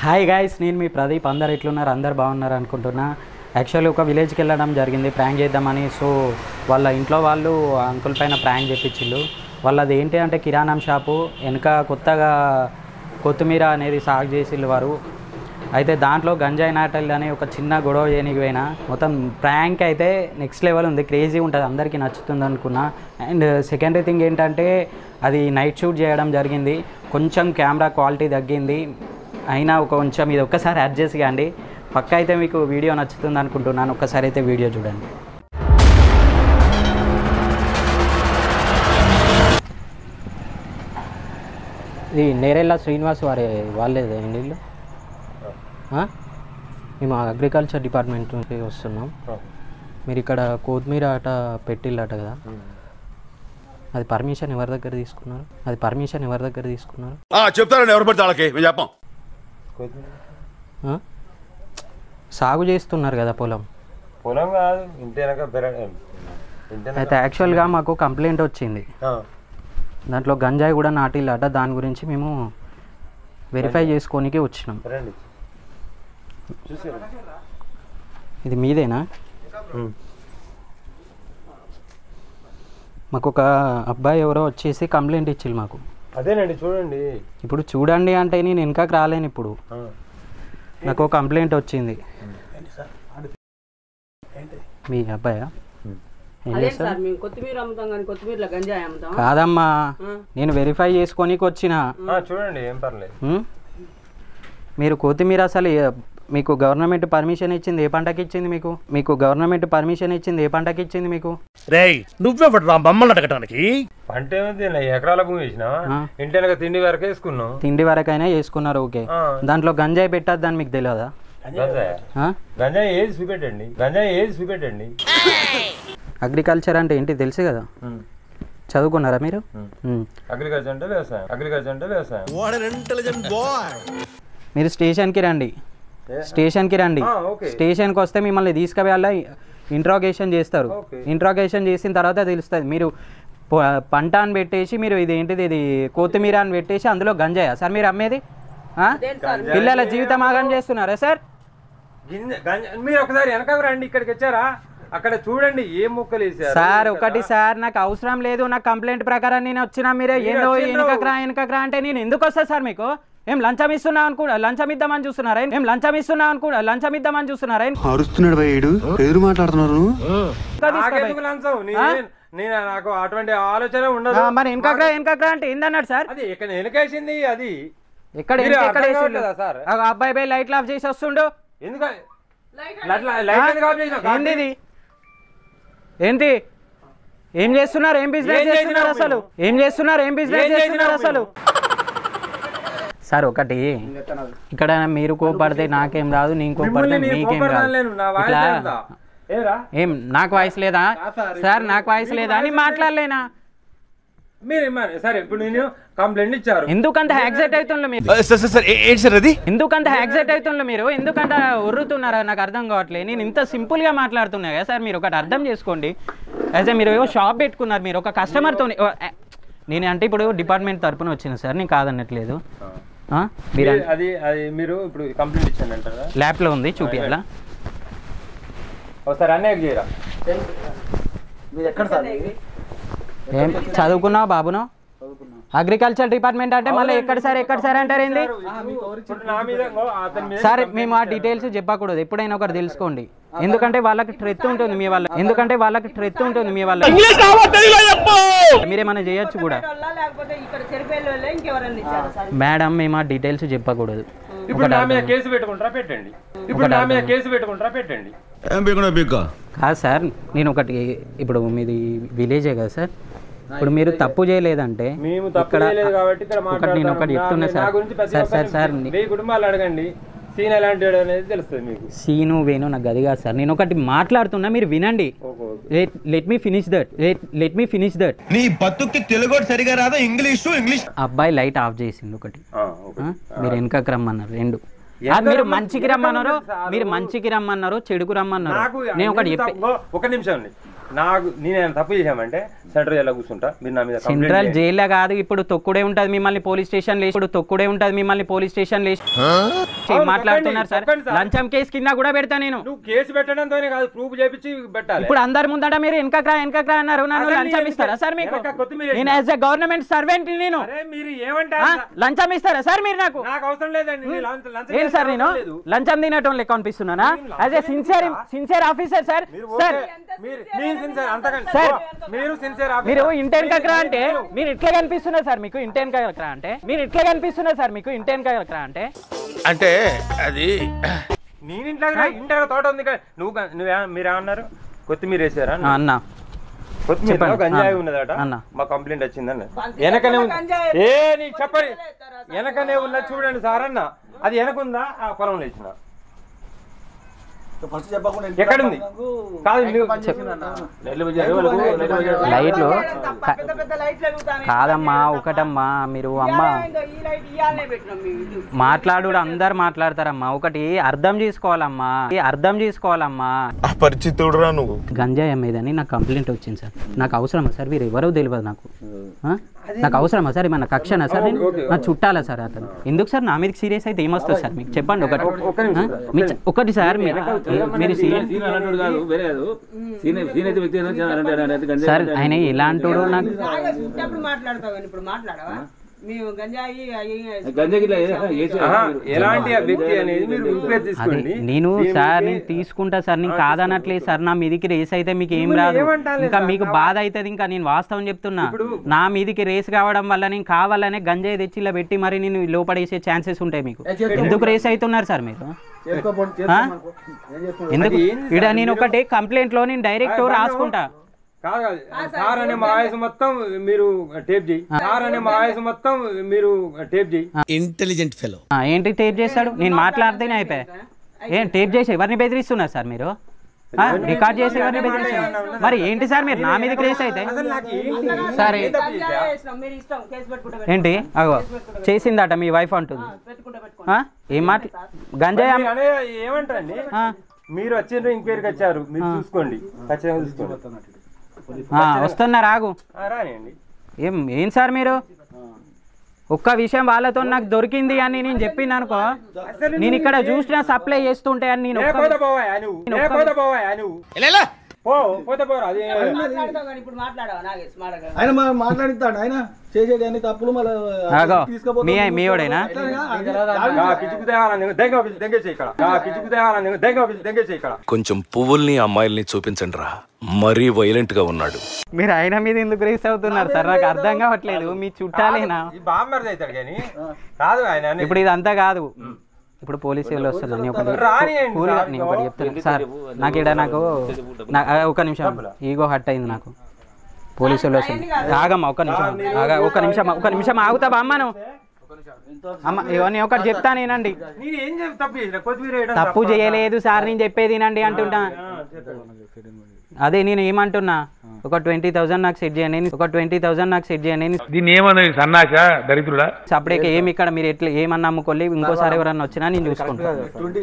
Hi guys, నేను మీ ప్రదీప్. అందరు ఎట్లున్నారు? అందరు బాగున్నారు అనుకుంటున్నా. యాక్చువల్లీ ఒక విలేజ్కి వెళ్ళడం జరిగింది ప్రాంక్ చేద్దామని. సో వాళ్ళ ఇంట్లో వాళ్ళు అంకుల్ పైన ప్రాంక్ చేపించిళ్ళు. వాళ్ళది ఏంటి అంటే కిరాణం షాపు వెనుక కొత్తగా కొత్తిమీర అనేది సాగు చేసిళ్ళు వారు. అయితే దాంట్లో గంజాయి నాటలు అని ఒక చిన్న గొడవ చేయనికి పోయినా. మొత్తం ప్రాంక్ అయితే నెక్స్ట్ లెవెల్ ఉంది, క్రేజీ ఉంటుంది, అందరికీ నచ్చుతుంది అనుకున్నా. అండ్ సెకండరీ థింగ్ ఏంటంటే అది నైట్ షూట్ చేయడం జరిగింది. కొంచెం కెమెరా క్వాలిటీ తగ్గింది అయినా కొంచెం ఇది ఒక్కసారి అడ్జస్ట్ కాండి. పక్క అయితే మీకు వీడియో నచ్చుతుంది అనుకుంటున్నాను. ఒక్కసారి అయితే వీడియో చూడండి. ఇది నేరెళ్ళ శ్రీనివాస్ వాళ్ళేదే ఇల్లు. మేము అగ్రికల్చర్ డిపార్ట్మెంట్ నుంచి వస్తున్నాం. మీరు ఇక్కడ కొత్తిమీర అట పెట్టిల్లట కదా, అది పర్మిషన్ ఎవరి దగ్గర తీసుకున్నారు? చెప్తారండి, ఎవరు పడితే వాళ్ళకి మేము చెప్పాం. సాగు చేస్తున్నారు కదా పొలం కాదు అయితే యాక్చువల్గా మాకు కంప్లైంట్ వచ్చింది, దాంట్లో గంజాయి కూడా నాటిల్లట. దాని గురించి మేము వెరిఫై చేసుకోనికి వచ్చినాం. ఇది మీదేనా? మాకు ఒక అబ్బాయి ఎవరో వచ్చేసి కంప్లైంట్ ఇచ్చిల్లు మాకు. అదేనండి, చూడండి. ఇప్పుడు చూడండి అంటే నేను వెనకకు రాలేను. ఇప్పుడు నాకు ఒక కంప్లైంట్ వచ్చింది. మీ అబ్బాయా? కాదమ్మా, నేను వెరిఫై చేసుకోనికి వచ్చిన. చూడండి, ఏం పర్లేదు. మీరు కొత్తిమీర అసలు మీకు గవర్నమెంట్ పర్మిషన్ ఇచ్చింది ఏ పంటకి ఇచ్చింది? మీకు రేయ్, నువ్వే పడరా బొమ్మలు అడగటానికి? పంట ఏమైంది? ఎకరాల భూమి వేసినా, ఇంటి తిండి వరకే వేసుకున్నాం. తిండి వరకైనా వేసుకున్నారు, ఓకే. దాంట్లో గంజాయి పెట్టద్దని మీకు తెలియదా? గంజాయి ఏది చూపెట్టండి. అగ్రికల్చర్ అంటే ఏంటి తెలుసు కదా, చదువుకున్నారా మీరు? అగ్రికల్చర్ అంటే వ్యవసాయం. మీరు స్టేషన్కి రండి. స్టేషన్కి వస్తే మిమ్మల్ని తీసుకువెళ్ళ ఇంట్రాగేషన్ చేస్తారు. ఇంట్రాగేషన్ చేసిన తర్వాత తెలుస్తుంది. మీరు పంట అని పెట్టేసి మీరు ఇది ఏంటిది, ఇది కొత్తిమీర అని పెట్టేసి అందులో గంజాయా సార్ మీరు అమ్మేది? పిల్లల జీవితం ఆగం చేస్తున్నారా సార్? మీరు ఒకసారి వెనక రండి, ఇక్కడికి వచ్చారా? అక్కడ చూడండి ఏం మొక్కలు వేసారు సార్. ఒకటి సార్, నాకు అవసరం లేదు. నాకు కంప్లైంట్ ప్రకారం నేను వచ్చినా, మీరే ఏందో వెనకరా అంటే నేను ఎందుకు వస్తా సార్? మీకు ఏం లంచం ఇద్దామని చూస్తున్నారా? అరుస్తున్నాడు భయ్యుడు, ఎదురు మాట్లాడుతున్నారు. నాకు అటువంటి ఆలోచన ఉండదు. మరి వెనకరా అంటే ఏందన్నాడు సార్? అది ఇక్కడ వెనకేసింది. అది ఎక్కడ సార్? అబ్బాయి పోయి లైట్లు ఆఫ్ చేసి వస్తుండు. ఎందుకు ఏంటి ఏం చేస్తున్నారు? ఏం బిజినెస్ చేస్తున్నారు అసలు? సార్ ఒకటి, ఇక్కడ మీరు కోపడితే నాకేం రాదు, నేను కోపడితే మీకేం రాదు. ఇట్లా ఏం నాకు వాయిస్ లేదా సార్? నాకు వాయిస్ లేదా అని మాట్లాడలేనా? సరే, ఇప్పుడు నేను కంప్లైంట్ ఇచ్చారు. ఎందుకంత యాక్సెప్ట్ అవుతుండ్రు మీరు? మీరు ఎందుకంత ఒర్రుతున్నారా? నాకు అర్థం కావట్లేదు. నేను ఇంత సింపుల్ గా మాట్లాడుతున్నా కదా సార్. మీరు ఒకటి అర్థం చేసుకోండి. అయితే మీరు షాప్ పెట్టుకున్నారు, మీరు ఒక కస్టమర్తో. నేను అంటే ఇప్పుడు డిపార్ట్మెంట్ తరపున వచ్చిన సార్, నేను కాదన్నట్లేదు. మీరు ఇప్పుడు కంప్లైంట్ ఇచ్చానంటారా? ల్యాప్ లో ఉంది, చూపియాలా? ఒకసారి అన్నయ్య చేయరా. ఏం చదువుకున్నావు బాబును? అగ్రికల్చర్ డిపార్ట్మెంట్ అంటే మళ్ళీ ఎక్కడ సార్ అంటారు ఏంది సార్? మేము ఆ డీటెయిల్స్ చెప్పకూడదు, ఎప్పుడైనా ఒకటి తెలుసుకోండి. ఎందుకంటే వాళ్ళకి ట్రెత్ ఉంటుంది మీ వల్ల. మీరేమైనా చేయొచ్చు కూడా. మేడం, మేము ఆ డీటెయిల్స్ చెప్పకూడదు. కాదు సార్, నేను ఒకటి, ఇప్పుడు మీది విలేజే కదా సార్, ఇప్పుడు మీరు తప్పు చేయలేదంటే నేను ఒకటి చెప్తున్నా సార్. కుటుంబాలు అడగండి, సీన్ ఎలాంటి అనేది తెలుస్తుంది మీకు. సీను వేణు నాకు గది కాదు సార్. నేను ఒకటి మాట్లాడుతున్నా, మీరు వినండి. Let me finish that. నీ బతుక్కి తెలుగు సరిగా రాదా? ఇంగ్లీష్. అబ్బాయి లైట్ ఆఫ్ చేసిండు ఒకటి. మీరు వెనకకి రమ్మన్నారు రెండు. మీరు మంచికి రమ్మన్నారు, చెడుకు రమ్మన్నారు. నేను ఒకటి ఒక నిమిషం నాకు నేను తప్పు చేశామంటే సెంట్రల్ జైల్లో కూర్చుంటా. మీరు నా మీద సెంట్రల్ జైల్లో కాదు, ఇప్పుడు తొక్కుడే ఉంటది మిమ్మల్ని పోలీస్ స్టేషన్ లేచి, ఇప్పుడు తొక్కుడే ఉంటది మిమ్మల్ని పోలీస్ స్టేషన్ లేచి మాట్లాడుతున్నారు సార్. లంచం కేసు కింద కూడా పెడతా నేను. నువ్వు కేసు పెట్టడంతోనే కాదు, ప్రూఫ్ చేపించి పెట్టాలి. ఇప్పుడు అందరి ముందట మీరు వెనకరా అన్నారు, నన్ను లంచం ఇస్తారా సార్ మీకు? నేను యాజ్ ఎ గవర్నమెంట్ సర్వెంట్ నేను. మీరు ఏమంటారు? లంచం ఇస్తారా సార్ మీరు? నాకు అవసరం లేదండి. ఏం సార్ నేను లంచం తినటం లెక్క అనిపిస్తున్నానా? As a sincere officer sir. Sir మీరు ఇంటెన్ కక్రా అంటే మీరు ఇట్లా కనిపిస్తున్నారు సార్. మీకు ఇంటెన్ కక్రా అంటే మీరు ఇట్లా కనిపిస్తున్నారు సార్. మీకు ఇంటెన్ కక్రా అంటే అది నేను ఇంట్లో తోట ఉంది. మీరేమన్నారు? కొత్తిమీర వేసారా అన్న? కొత్తిమీర గంజాయి ఉన్నదట అన్న. మా కంప్లైంట్ వచ్చిందన్న. వెనకనే చెప్పండి, వెనకనే ఉన్న చూడండి సార్ అన్న. అది వెనకుందా? ఆ పొలం లేచిన ఎక్కడుంది? లైట్లు కాదమ్మా, ఒకటమ్మా. మీరు అమ్మ మాట్లాడు, అందరు మాట్లాడతారమ్మా. ఒకటి అర్థం చేసుకోవాలమ్మా, అర్థం చేసుకోవాలమ్మా. అపరిచితుడురా నువ్వు. గంజాయి అమ్మేదని నాకు కంప్లైంట్ వచ్చింది సార్. నాకు అవసరమా సార్? మీరు ఎవరో తెలియదు నాకు. నాకు అవసరమా సార్? ఏమన్నా కక్షనా సార్? నేను నాకు చుట్టాలా సార్ అతను? ఎందుకు సార్ నా మీదకి సీరియస్ అయితే ఏమొస్తుంది సార్? మీకు చెప్పండి ఒకటి సార్. మీరు సార్ ఆయన ఎలాంటి నాకు నేను సార్ నేను తీసుకుంటా సార్. నేను కాదనట్లేదు సార్. నా మీదికి రేస్ అయితే మీకు ఏం రాదు, ఇంకా మీకు బాధ అవుతుంది. ఇంకా నేను వాస్తవం చెప్తున్నా, నా మీదికి రేస్ కావడం వల్ల నేను కావాలనే గంజాయి తెచ్చి ఇలా పెట్టి మరి నేను లోపడేసే ఛాన్సెస్ ఉంటాయి. మీకు ఎందుకు రేస్ అవుతున్నారు సార్ మీరు? ఎందుకు ఇక్కడ నేను ఒకటి కంప్లైంట్ లో నేను డైరెక్ట్ రాసుకుంటా. సార్ అనే మా వయసు మొత్తం మీరు టేప్ చేయి. సార్ అనే మా వయసు మొత్తం మీరు టేప్ చేయి. Intelligent fellow. ఏంటి టేప్ చేస్తాడు? నేను మాట్లాడితేనే అయిపోయా. ఏం టేప్ చేసి ఎవరిని బెదిరిస్తున్నారు సార్ మీరు? రికార్డ్ చేసి ఎవరిని బెదిరిస్తున్నారు? మరి ఏంటి సార్ మీరు నా మీద కేసు అయితే? సరే ఏంటి అగో చేసిందట మీ వైఫ్ అంటుంది. ఏం మాట గంజాయి ఏమంటారండి? మీరు వచ్చిండ్రు, ఎంక్వైరీకి వచ్చారు, మీరు చూసుకోండి, ఖచ్చితంగా చూసుకోండి. వస్తున్నారు ఆగు. ఏం సార్ మీరు ఒక్క విషయం వాళ్ళతో నాకు దొరికింది అని నేను చెప్పింది అనుకో, నేను ఇక్కడ చూసిన సప్లై చేస్తుంటే అని నేను మాట్లాడిస్తాడు ఆయన చేసేది తప్పులు. మీడేనా కొంచెం పువ్వుల్ని అమ్మాయిల్ని చూపించండి రా, మరీ వైలెంట్ గా ఉన్నాడు. మీరు ఆయన మీద ఎందుకు రేస్ అవుతున్నారు సార్? నాకు అర్థం కావట్లేదు. మీ చుట్టాలేనా? ఇప్పుడు ఇదంతా కాదు. ఇప్పుడు పోలీసు వాళ్ళు వస్తున్నారు. నేను ఒకటి చెప్తాను సార్. నాకు ఇక్కడ నాకు ఒక నిమిషం ఈగో హట్ అయింది నాకు. పోలీసు వాళ్ళు వస్తుంది. ఆగమ్మా ఒక నిమిషం ఆగుతావా అమ్మ? నువ్వు అమ్మ ఇవన్నీ ఒకటి చెప్తానేనండి. తప్పు చేయలేదు సార్, నేను చెప్పేది వినండి అంటుంటా. అదే నేను ఏమంటున్నా, ఒక 20,000 నాకు సెట్ చేయండి, ఒక 20,000 నాకు సెట్ చేయండి. దీన్ని ఏమన్నా సన్నాస దరిద్రుడా? సపరేట్గా ఏమి ఇక్కడ మీరు ఎట్లా ఏమన్నా అమ్ముకోలే, ఇంకోసారి ఎవరన్నా వచ్చినా నేను చూసుకుంటాను.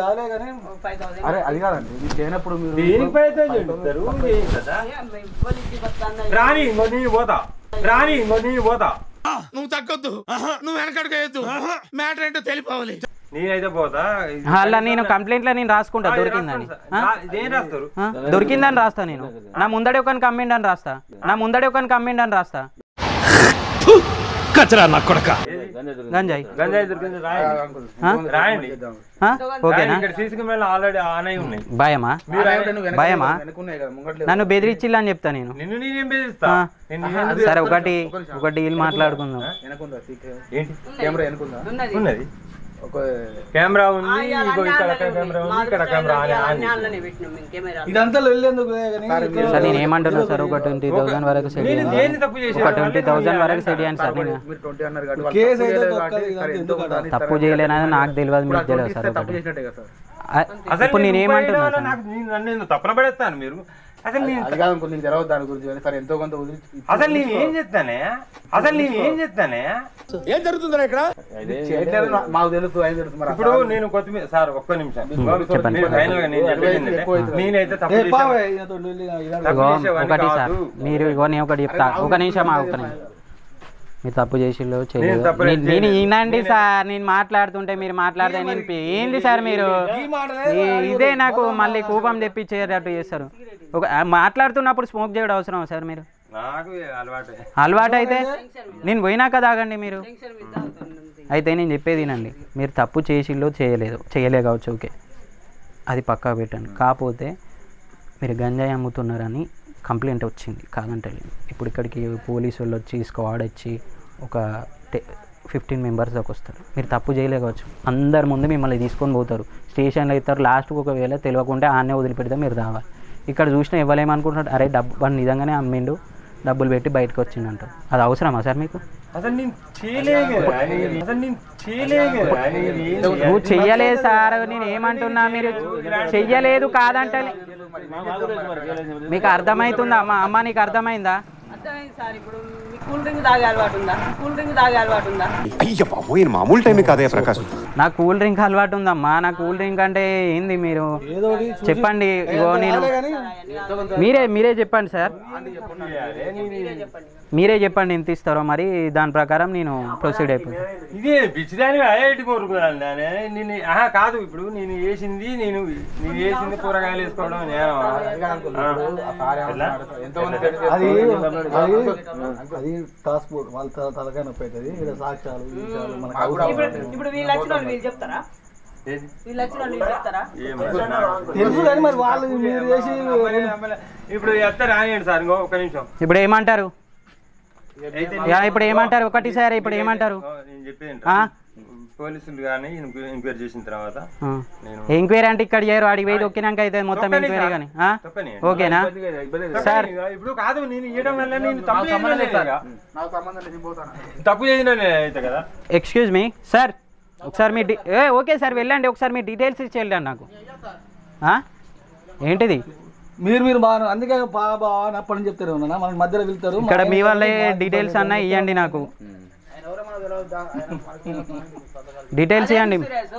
నువ్వు తగ్గొద్దు, నువ్వు వెనకడుకోవద్దు, మ్యాటర్ ఏంటో తెలిపోవాలి. నేనైతే పోతా. అలా నేను కంప్లైంట్ లో నేను రాసుకుంటా దొరికిందని. దొరికిందని రాస్తా నేను. నా ముందడే ఒక కమ్మిండ్ అని రాస్తా. గంజాయి భయమా? నన్ను బెదిరించిల్లని చెప్తా నేను. సరే ఒకటి డీల్ మాట్లాడుకుందాం. కెమెరా ఉంది, ఇదంతా సార్ నేను ఏమంటున్నా సార్, ఒక 20,000 వరకు సెట్ చేయండి. ఒక 20,000 వరకు సెట్ చేయండి సార్. నేను తప్పు చేయలేనని నాకు తెలియదు, మీకు తెలియదు సార్. ఇప్పుడు నేను ఏమంటున్నా, నన్ను తప్పన పడేస్తాను. మీరు అసలు నేను అది కాదు నీకు తెలవదు దాని గురించి కానీ సరే ఎంతో కొంత అసలు నేను ఏం చెప్తానే ఏం జరుగుతుందా ఇక్కడ మాకు తెలుసు ఆయన తెలుసు మరి ఇప్పుడు నేను కొత్తిమీర సార్ ఒక్క నిమిషం మీరు ఫైనల్ గా నేను చెప్పేది ఏంటంటే, నేనైతే తప్పు చేసేవాడిని ఒకటి సార్ కాదు. మీరు ఇగో నేను ఒకటి చెప్తా ఒక నిమిషం ఒక్క నిమిషం మీరు తప్పు చేసిల్లో చేయలేదు తప్పు నేను వినండి సార్ నేను మాట్లాడుతుంటే మీరు మాట్లాడితే నేను ఏంది సార్ మీరు ఇదే నాకు మళ్ళీ కోపం తెప్పించేటట్టు చేస్తారు ఒక మాట్లాడుతున్నప్పుడు స్మోక్ చేయడం అవసరం సార్ మీరు నాకు అలవాటు అయితే నేను పోయినాక తాగండి మీరు అయితే నేను చెప్పేది వినండి మీరు తప్పు చేసిల్లో చేయలే కావచ్చు ఓకే అది పక్కా పెట్టండి కాకపోతే మీరు గంజాయి అమ్ముతున్నారని కంప్లైంట్ వచ్చింది కాదంటే ఇప్పుడు ఇక్కడికి పోలీసు వాళ్ళు వచ్చి స్క్వాడ్ వచ్చి ఒక 15 మెంబర్స్ దాకా వస్తారు మీరు తప్పు చేయలే కావచ్చు అందరి ముందు మిమ్మల్ని తీసుకొని పోతారు స్టేషన్లో అవుతారు లాస్ట్కి ఒకవేళ తెలియకుంటే ఆనే వదిలిపెడితే మీరు రావాలి ఇక్కడ చూసినా ఇవ్వలేమనుకుంటున్నారు అరే డబ్బు నిజంగానే అమ్మిండు డబ్బులు పెట్టి బయటకు వచ్చిందంటారు అది అవసరమా సార్ మీకు నువ్వు చెయ్యలేదు సార్ నేను ఏమంటున్నా మీరు చెయ్యలేదు కాదంటే మీకు అర్థమవుతుందా అమ్మ నీకు అర్థమైందా అయ్య బాబోయ్ మామూలు టైం కాదయ్యా ప్రకాశ్ నాకు కూల్ డ్రింక్ అలవాటు ఉందమ్మా నాకు కూల్ డ్రింక్ అంటే ఏంది మీరు చెప్పండి ఇగో నేను మీరే చెప్పండి సార్ మీరే చెప్పండి ఎంత ఇస్తారో మరి దాని ప్రకారం నేను ప్రొసీడ్ అయిపోతాను ఇది పిచ్చిదాని ఐఐటి కోరుకున్నాను కాదు ఇప్పుడు నేను వేసింది కూరగాయలు వేసుకోవడం అది టాస్క్ ఫోర్స్ వాళ్ళ తలకాయ నొప్పి అవుతుంది ఇక్కడ సాక్ష్యాలు ఇప్పుడు వీళ్ళు వచ్చిన వాళ్ళు వీళ్ళు చెప్తారా తెలుసు కానీ మరి వాళ్ళు మీరు చేసి ఇప్పుడు చెప్తారు రాయండి సార్ ఇంకో ఒక నిమిషం ఇప్పుడు ఏమంటారు ఇప్పుడు ఏమంటారు ఒకటి సార్ ఇప్పుడు ఏమంటారు నేను చెప్పేది పోలీసులు కానీ ఎంక్వైరీ చేసిన తర్వాత ఎంక్వైరీ అంటే ఇక్కడ చేయరు అడిగి పోయి దొక్కినాక అయితే మొత్తం ఎంక్వైరీ కానీ ఓకేనా సార్ ఇప్పుడు కాదు నేను ఇవ్వడం వల్ల నేను తప్పు చేసిన అయితే కదా ఎక్స్క్యూజ్ మీ సార్ ఒకసారి మీ ఓకే సార్ వెళ్ళండి ఒకసారి మీ డీటెయిల్స్ ఇచ్చేయండి నాకు ఏంటిది మీరు బాగా అందుకే బాగా అప్పటి నుంచి చెప్తారు మనకి మధ్యలో వెళ్తారు ఇక్కడ మీ వాళ్ళే డీటెయిల్స్ అన్నా ఇవ్వండి నాకు డీటెయిల్స్ ఇవ్వండి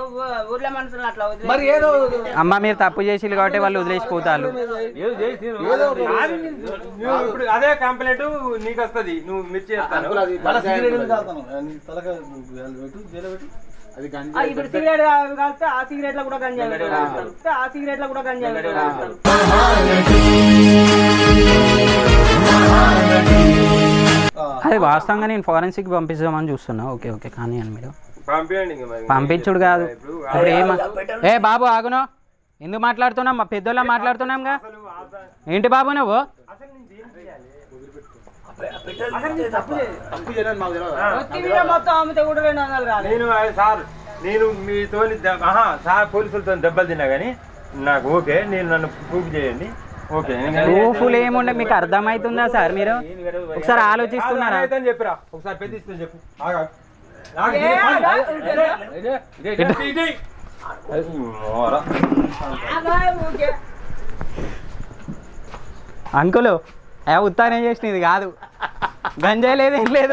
అమ్మ మీరు తప్పు చేసి కాబట్టి వాళ్ళు వదిలేసిపోతారు అదే కంప్లైంట్ నీకు వస్తుంది నువ్వు మిర్చి ఇప్పుడు సిగరెట్ కాస్తే ఆ సిగరెట్ లో కూడా గంజాయి అది వాస్తవంగా నేను ఫారెన్సిక్ పంపిస్తామని చూస్తున్నా ఓకే ఓకే కానీ అని మీరు పంపించుడు కాదు ఇప్పుడు బాబు ఆగునో ఎందుకు మాట్లాడుతున్నాం మా పెద్దోళ్ళ మాట్లాడుతున్నాంగా ఏంటి బాబు నువ్వు నేను మీతో సార్ పోలీసులతో దెబ్బలు తిన్నా కానీ నాకు ఓకే నన్ను ప్రూఫ్ చేయండి ఓకే ప్రూఫ్లు ఏముండే మీకు అర్థమవుతుందా సార్ మీరు ఒకసారి ఆలోచిస్తున్నారా చెప్పిరా ఒకసారి పెద్ద చెప్పు అంకులు ఉత్తానం చేసినది కాదు గంజాయి లేదు ఏం లేదు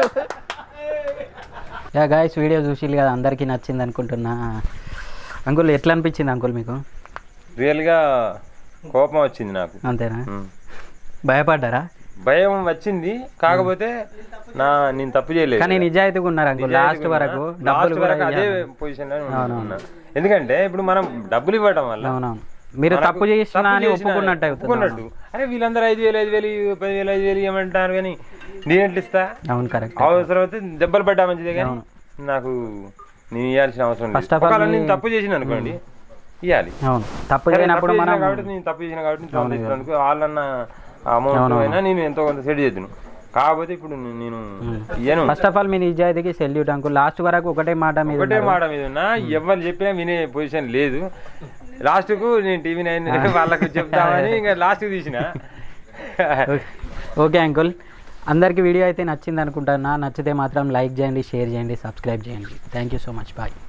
గాయస్ వీడియో చూసి కదా అందరికీ నచ్చింది అనుకుంటున్నా అంకుల్ ఎట్లా అనిపించింది అంకుల్ మీకు రియల్గా కోపం వచ్చింది నాకు అంతేనా భయపడ్డారా భయం వచ్చింది కాకపోతే నేను తప్పు చేయలేదు కానీ నిజాయితీగా ఉన్నారు అంకుల్ లాస్ట్ వరకు అదే పొజిషన్ లో ఎందుకంటే ఇప్పుడు మనం డబ్బులు ఇవ్వడం వల్ల అవునవును మీరు తప్పు చేసినా అని ఒప్పుకున్నట్టు ఒప్పుకున్నట్టు అరే వీళ్ళందరూ 5,000 10,000 5,000 ఇవ్వమంటారు కానీ నేను ఎట్లా ఇస్తా అవును కరెక్ట్ అవసరం అయితే దెబ్బలు పడ్డా మంచిదే కానీ నాకు నేను ఇవ్వాల్సిన అవసరం లేదు నేను తప్పు చేసిన అనుకోండి ఇవ్వాలి తప్పు చేయనప్పుడు కాబట్టి నేను తప్పు చేసిన కాబట్టి వాళ్ళన్న అమౌంట్ అయినా నేను ఎంతో కొంత సెట్ చేద్దాను కాకపోతే ఇప్పుడు నేను ఫస్ట్ ఆఫ్ ఆల్ మీ నిజాయితీకి సెల్యూట్ అంకుల్ లాస్ట్ వరకు ఒకటే మాట మీద ఉన్నా ఎవరు చెప్పినా వినే పొజిషన్ లేదు లాస్ట్ కు నేను TV9 వాళ్ళకు చెప్తామని ఇంకా లాస్ట్ తీసిన ఓకే అంకుల్ అందరికి వీడియో అయితే నచ్చింది అనుకుంటున్నా నచ్చితే మాత్రం లైక్ చేయండి షేర్ చేయండి సబ్స్క్రైబ్ చేయండి thank you so much bye